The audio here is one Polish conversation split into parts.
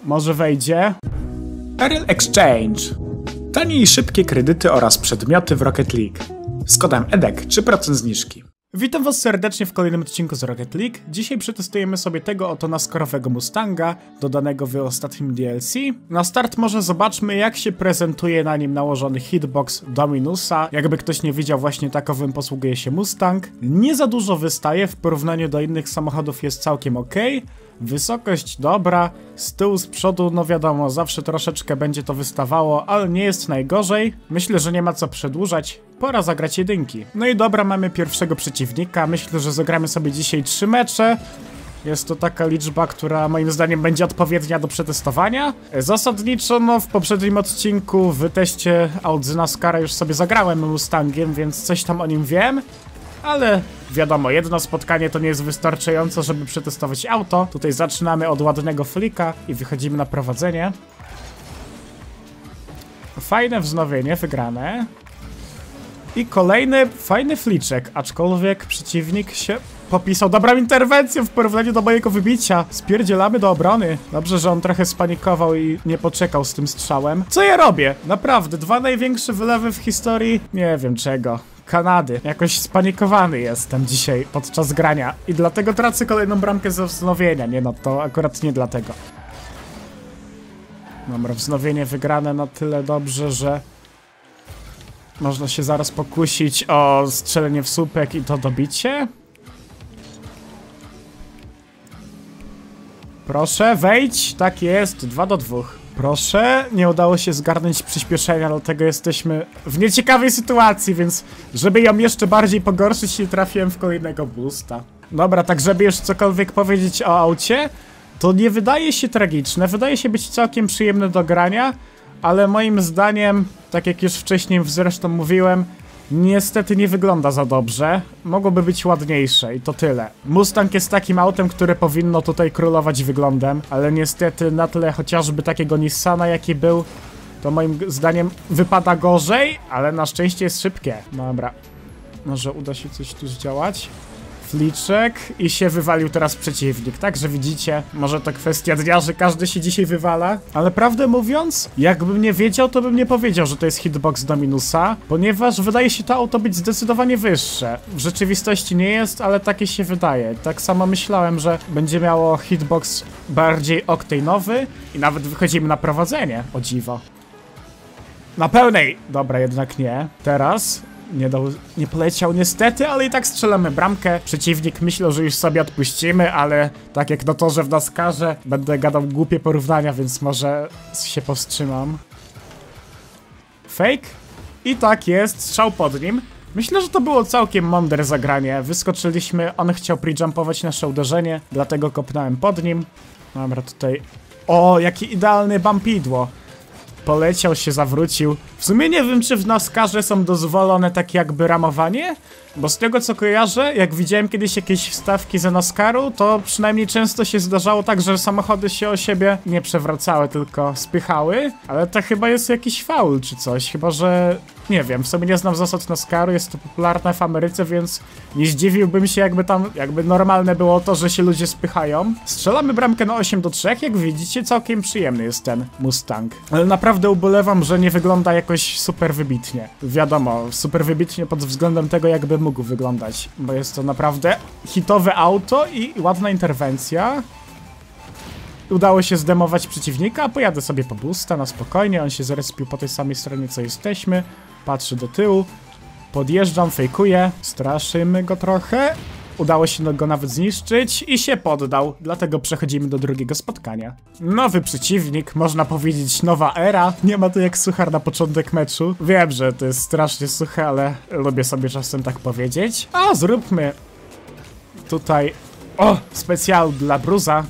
Może wejdzie? Ariel Exchange. Tanie i szybkie kredyty oraz przedmioty w Rocket League. Z kodem EDEK 3% zniżki. Witam was serdecznie w kolejnym odcinku z Rocket League. Dzisiaj przetestujemy sobie tego oto naskarowego Mustanga, dodanego w ostatnim DLC. Na start może zobaczmy, jak się prezentuje na nim nałożony hitbox Dominusa. Jakby ktoś nie widział, właśnie takowym posługuje się Mustang. Nie za dużo wystaje, w porównaniu do innych samochodów jest całkiem ok. Wysokość dobra, z tyłu, z przodu, no wiadomo, zawsze troszeczkę będzie to wystawało, ale nie jest najgorzej. Myślę, że nie ma co przedłużać, pora zagrać jedynki. No i dobra, mamy pierwszego przeciwnika, myślę, że zagramy sobie dzisiaj 3 mecze. Jest to taka liczba, która moim zdaniem będzie odpowiednia do przetestowania. Zasadniczo, no w poprzednim odcinku w teście aut z NASCARa już sobie zagrałem Mustangiem, więc coś tam o nim wiem. Ale wiadomo, jedno spotkanie to nie jest wystarczająco, żeby przetestować auto. Tutaj zaczynamy od ładnego flika i wychodzimy na prowadzenie. Fajne wznowienie, wygrane. I kolejny fajny fliczek, aczkolwiek przeciwnik się popisał dobrą interwencją w porównaniu do mojego wybicia. Spierdzielamy do obrony. Dobrze, że on trochę spanikował i nie poczekał z tym strzałem. Co ja robię? Naprawdę, 2 największe wylewy w historii, nie wiem czego. Kanady. Jakoś spanikowany jestem dzisiaj podczas grania i dlatego tracę kolejną bramkę ze wznowienia. Nie no, to akurat nie dlatego. Dobra, wznowienie wygrane na tyle dobrze, że można się zaraz pokusić o strzelenie w słupek i to dobicie. Proszę, wejdź. Tak jest, 2-2. Proszę, nie udało się zgarnąć przyspieszenia, dlatego jesteśmy w nieciekawej sytuacji, więc żeby ją jeszcze bardziej pogorszyć, nie trafiłem w kolejnego boosta. Dobra, tak żeby już cokolwiek powiedzieć o aucie, to nie wydaje się tragiczne, wydaje się być całkiem przyjemne do grania, ale moim zdaniem, tak jak już wcześniej zresztą mówiłem, niestety nie wygląda za dobrze. Mogłoby być ładniejsze i to tyle. Mustang jest takim autem, które powinno tutaj królować wyglądem, ale niestety na tle chociażby takiego Nissana, jaki był, to moim zdaniem wypada gorzej, ale na szczęście jest szybkie. Dobra, może uda się coś tu zdziałać. Fliczek i się wywalił teraz przeciwnik, także widzicie, może to kwestia dnia, że każdy się dzisiaj wywala, ale prawdę mówiąc, jakbym nie wiedział, to bym nie powiedział, że to jest hitbox Dominusa, ponieważ wydaje się to auto być zdecydowanie wyższe. W rzeczywistości nie jest, ale takie się wydaje. Tak samo myślałem, że będzie miało hitbox bardziej oktane'owy i nawet wychodzimy na prowadzenie, o dziwo. Na pełnej! Dobra, jednak nie. Teraz nie poleciał niestety, ale i tak strzelamy bramkę. Przeciwnik myślał, że już sobie odpuścimy, ale tak jak na torze w NASCARze będę gadał głupie porównania, więc może się powstrzymam. Fake? I tak jest, strzał pod nim. Myślę, że to było całkiem mądre zagranie. Wyskoczyliśmy, on chciał pre-jumpować nasze uderzenie, dlatego kopnąłem pod nim. Dobra, tutaj... O, jaki idealny bumpidło. Poleciał się, zawrócił. W sumie nie wiem, czy w NASCARze są dozwolone takie jakby ramowanie, bo z tego co kojarzę, jak widziałem kiedyś jakieś wstawki ze NASCARu, to przynajmniej często się zdarzało tak, że samochody się o siebie nie przewracały, tylko spychały, ale to chyba jest jakiś faul czy coś, chyba że... Nie wiem, w sumie nie znam zasad NASCARu, jest to popularne w Ameryce, więc nie zdziwiłbym się, jakby normalne było to, że się ludzie spychają. Strzelamy bramkę na 8-3, jak widzicie, całkiem przyjemny jest ten Mustang. Ale naprawdę ubolewam, że nie wygląda jakoś super wybitnie. Wiadomo, super wybitnie pod względem tego, jakby mógł wyglądać, bo jest to naprawdę hitowe auto i ładna interwencja. Udało się zdemować przeciwnika, pojadę sobie po boosta na spokojnie, on się zrespił po tej samej stronie, co jesteśmy. Patrzy do tyłu, podjeżdżam, fejkuję, straszymy go trochę. Udało się go nawet zniszczyć i się poddał, dlatego przechodzimy do drugiego spotkania. Nowy przeciwnik, można powiedzieć nowa era, nie ma to jak suchar na początek meczu. Wiem, że to jest strasznie suche, ale lubię sobie czasem tak powiedzieć. A zróbmy tutaj, specjal dla Bruza.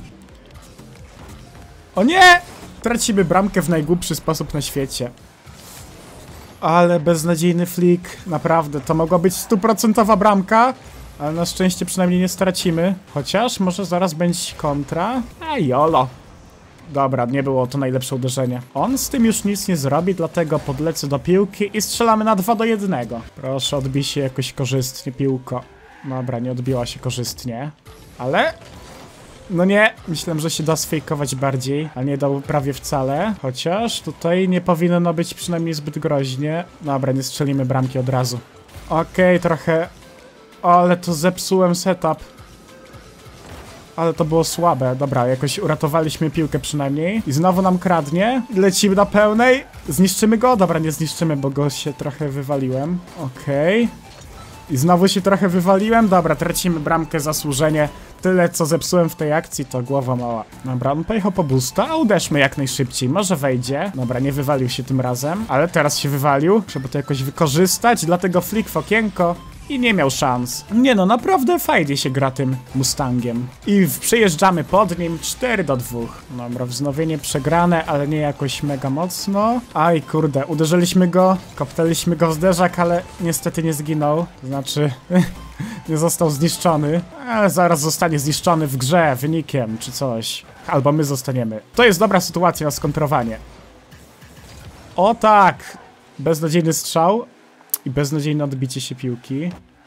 O nie! Tracimy bramkę w najgłupszy sposób na świecie. Ale beznadziejny flick, naprawdę, to mogła być 100% bramka, ale na szczęście przynajmniej nie stracimy. Chociaż może zaraz będzie kontra. A jolo. Dobra, nie było to najlepsze uderzenie. On z tym już nic nie zrobi, dlatego podlecę do piłki i strzelamy na 2-1. Proszę, odbij się jakoś korzystnie, piłko. Dobra, nie odbiła się korzystnie. Ale No nie, myślałem, że się da sfejkować bardziej, a nie dał prawie wcale. Chociaż tutaj nie powinno być przynajmniej zbyt groźnie. Dobra, nie strzelimy bramki od razu. Okej, trochę... O, ale to zepsułem setup. Ale to było słabe. Dobra, jakoś uratowaliśmy piłkę przynajmniej. I znowu nam kradnie. Lecimy na pełnej. Zniszczymy go? Dobra, nie zniszczymy, bo go się trochę wywaliłem. Okej. I znowu się trochę wywaliłem. Dobra, tracimy bramkę, zasłużenie. Tyle, co zepsułem w tej akcji, to głowa mała. Dobra, on pojechał po boosta, a uderzmy jak najszybciej. Może wejdzie. Dobra, nie wywalił się tym razem, ale teraz się wywalił. Trzeba to jakoś wykorzystać, dlatego flick w okienko. I nie miał szans. Nie no, naprawdę fajnie się gra tym Mustangiem. I przejeżdżamy pod nim 4-2. Dobra, wznowienie przegrane, ale nie jakoś mega mocno. Aj kurde, uderzyliśmy go, kopnęliśmy go w zderzak, ale niestety nie zginął. To znaczy... nie został zniszczony, ale zaraz zostanie zniszczony w grze wynikiem czy coś. Albo my zostaniemy. To jest dobra sytuacja na skontrowanie. O tak! Beznadziejny strzał i beznadziejne odbicie się piłki.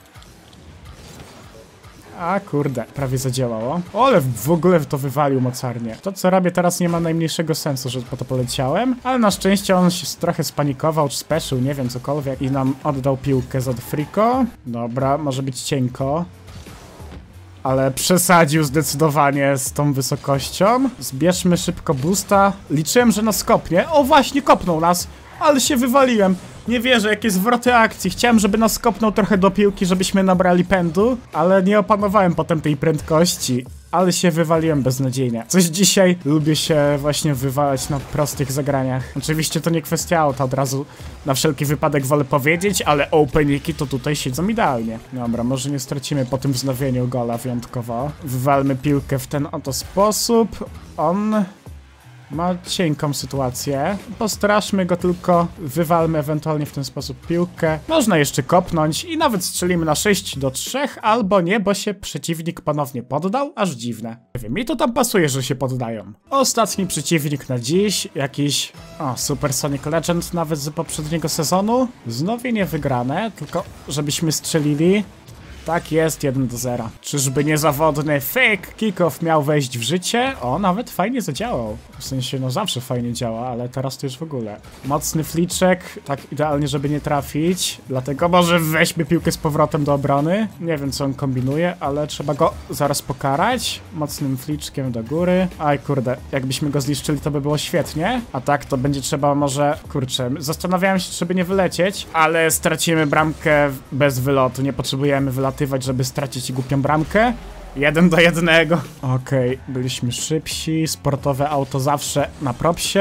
A kurde, prawie zadziałało. O, ale w ogóle to wywalił mocarnie. To co robię teraz nie ma najmniejszego sensu, że po to poleciałem. Ale na szczęście on się trochę spanikował, czy speszył, nie wiem, cokolwiek. I nam oddał piłkę za friko. Dobra, może być cienko. Ale przesadził zdecydowanie z tą wysokością. Zbierzmy szybko boosta. Liczyłem, że nas kopnie. O, właśnie kopnął nas. Ale się wywaliłem. Nie wierzę, jakie zwroty akcji. Chciałem, żeby nas kopnął trochę do piłki, żebyśmy nabrali pędu, ale nie opanowałem potem tej prędkości. Ale się wywaliłem beznadziejnie. Coś dzisiaj lubię się właśnie wywalać na prostych zagraniach. Oczywiście to nie kwestia auta, od razu na wszelki wypadek wolę powiedzieć, ale openiki to tutaj siedzą idealnie. Dobra, może nie stracimy po tym wznowieniu gola wyjątkowo. Wywalmy piłkę w ten oto sposób. On... ma cienką sytuację. Postraszmy go tylko, wywalmy ewentualnie w ten sposób piłkę. Można jeszcze kopnąć i nawet strzelimy na 6-3, albo nie, bo się przeciwnik ponownie poddał. Aż dziwne. Nie wiem, mi to tam pasuje, że się poddają. Ostatni przeciwnik na dziś, jakiś... O, Super Sonic Legend nawet z poprzedniego sezonu. Wznowienie wygrane, tylko żebyśmy strzelili. Tak jest, 1-0. Czyżby niezawodny fake kickoff miał wejść w życie? O, nawet fajnie zadziałał. W sensie, no zawsze fajnie działa, ale teraz to już w ogóle. Mocny fliczek, tak idealnie, żeby nie trafić. Dlatego może weźmy piłkę z powrotem do obrony. Nie wiem, co on kombinuje, ale trzeba go zaraz pokarać. Mocnym fliczkiem do góry. Aj kurde, jakbyśmy go zniszczyli, to by było świetnie. A tak, to będzie trzeba może... Kurczę, zastanawiałem się, żeby nie wylecieć, ale stracimy bramkę bez wylotu. Nie potrzebujemy wylatywać, żeby stracić głupią bramkę. 1-1. Okej, byliśmy szybsi. Sportowe auto zawsze na propsie.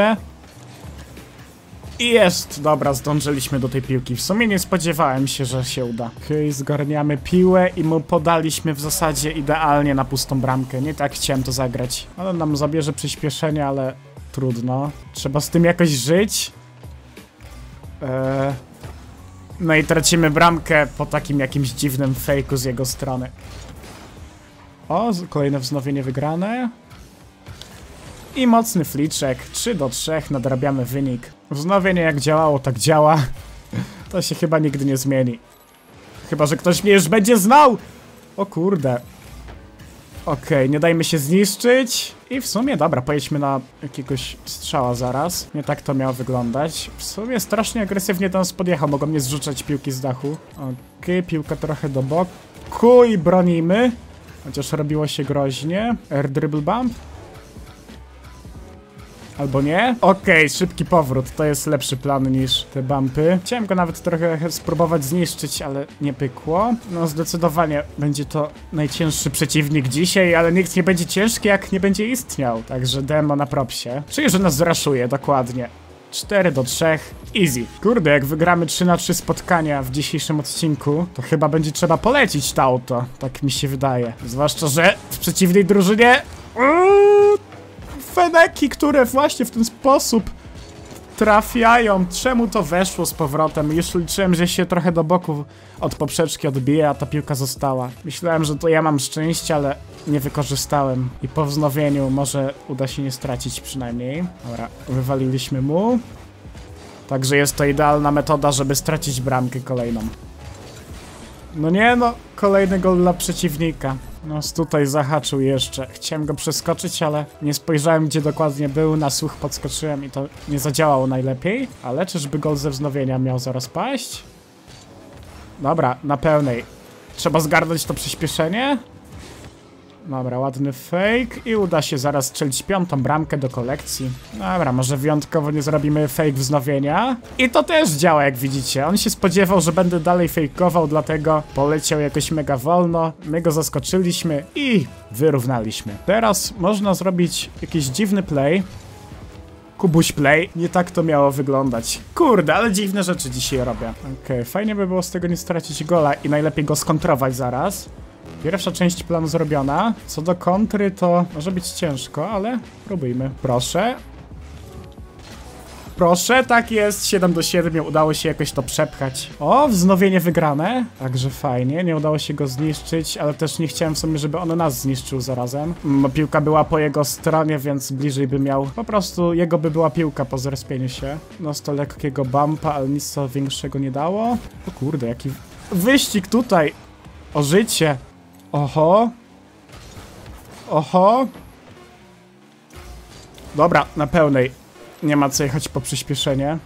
I jest! Dobra, zdążyliśmy do tej piłki. W sumie nie spodziewałem się, że się uda. Okej, zgarniamy piłę i mu podaliśmy w zasadzie idealnie na pustą bramkę. Nie tak chciałem to zagrać. Ale nam zabierze przyspieszenie, ale trudno. Trzeba z tym jakoś żyć. No i tracimy bramkę po takim jakimś dziwnym fejku z jego strony. O, kolejne wznowienie wygrane. I mocny fliczek. 3-3, nadrabiamy wynik. Wznowienie jak działało, tak działa. To się chyba nigdy nie zmieni. Chyba że ktoś mnie już będzie znał! O kurde. Okej, nie dajmy się zniszczyć. I w sumie, dobra, pojedźmy na jakiegoś strzała zaraz. Nie tak to miało wyglądać. W sumie strasznie agresywnie tam podjechał. Mogą mnie zrzucać piłki z dachu. Okej, piłka trochę do boku i bronimy. Chociaż robiło się groźnie. Air dribble bump. Albo nie? Okej, szybki powrót. To jest lepszy plan niż te bumpy. Chciałem go nawet trochę spróbować zniszczyć, ale nie pykło. No zdecydowanie będzie to najcięższy przeciwnik dzisiaj, ale nikt nie będzie ciężki, jak nie będzie istniał. Także demo na propsie. Czyli, że nas zraszuje, dokładnie. 4-3. Easy. Kurde, jak wygramy 3-3 spotkania w dzisiejszym odcinku, to chyba będzie trzeba polecić to auto. Tak mi się wydaje. Zwłaszcza, że w przeciwnej drużynie... Feneki, które właśnie w ten sposób trafiają. Czemu to weszło z powrotem? Już liczyłem, że się trochę do boku od poprzeczki odbije, a ta piłka została. Myślałem, że to ja mam szczęście, ale nie wykorzystałem. I po wznowieniu może uda się nie stracić przynajmniej. Dobra, wywaliliśmy mu. Także jest to idealna metoda, żeby stracić bramkę kolejną. No nie no, kolejny gol dla przeciwnika. No, tutaj zahaczył jeszcze. Chciałem go przeskoczyć, ale nie spojrzałem, gdzie dokładnie był. Na słuch podskoczyłem i to nie zadziałało najlepiej. Ale czyżby gol ze wznowienia miał zaraz paść? Dobra, na pełnej. Trzeba zgarnąć to przyspieszenie. Dobra, ładny fake i uda się zaraz strzelić 5. bramkę do kolekcji. Dobra, może wyjątkowo nie zrobimy fake wznowienia. I to też działa, jak widzicie. On się spodziewał, że będę dalej fejkował, dlatego poleciał jakoś mega wolno. My go zaskoczyliśmy i wyrównaliśmy. Teraz można zrobić jakiś dziwny play. Kubuś play. Nie tak to miało wyglądać. Kurde, ale dziwne rzeczy dzisiaj robię. Okej, fajnie by było z tego nie stracić gola i najlepiej go skontrować zaraz. Pierwsza część planu zrobiona. Co do kontry, to może być ciężko, ale próbujmy. Proszę. Proszę, tak jest. 7-7. Udało się jakoś to przepchać. O, wznowienie wygrane. Także fajnie. Nie udało się go zniszczyć, ale też nie chciałem w sumie, żeby on nas zniszczył zarazem. Piłka była po jego stronie, więc bliżej by miał. Po prostu jego by była piłka po zrespieniu się. No, z to lekkiego bumpa, ale nic co większego nie dało. O kurde, jaki wyścig tutaj. O życie. Oho. Oho. Dobra, na pełnej. Nie ma co jechać po przyspieszenie.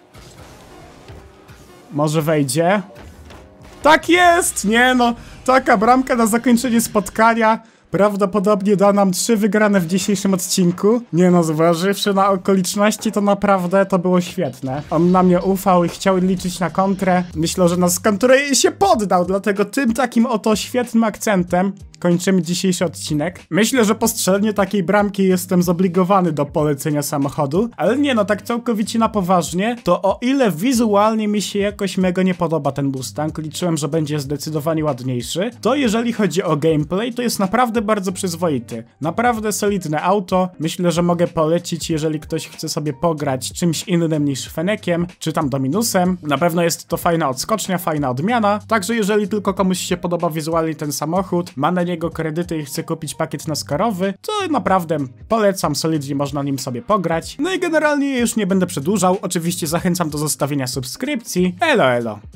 Może wejdzie? Tak jest! Nie no, taka bramka na zakończenie spotkania prawdopodobnie da nam 3 wygrane w dzisiejszym odcinku. Nie no, zważywszy na okoliczności, to naprawdę to było świetne. On na mnie ufał i chciał liczyć na kontrę. Myślę, że nas kontrę się poddał, dlatego tym takim oto świetnym akcentem kończymy dzisiejszy odcinek. Myślę, że po strzeleniu takiej bramki jestem zobligowany do polecenia samochodu, ale nie no, tak całkowicie na poważnie, to o ile wizualnie mi się jakoś mega nie podoba ten Mustang, liczyłem, że będzie zdecydowanie ładniejszy, to jeżeli chodzi o gameplay, to jest naprawdę bardzo przyzwoity. Naprawdę solidne auto. Myślę, że mogę polecić, jeżeli ktoś chce sobie pograć czymś innym niż Fenekiem, czy tam Dominusem. Na pewno jest to fajna odskocznia, fajna odmiana, także jeżeli tylko komuś się podoba wizualnie ten samochód, ma na niego kredyty i chce kupić pakiet naskarowy, to naprawdę polecam, solidnie można nim sobie pograć. No i generalnie już nie będę przedłużał, oczywiście zachęcam do zostawienia subskrypcji. Elo, elo.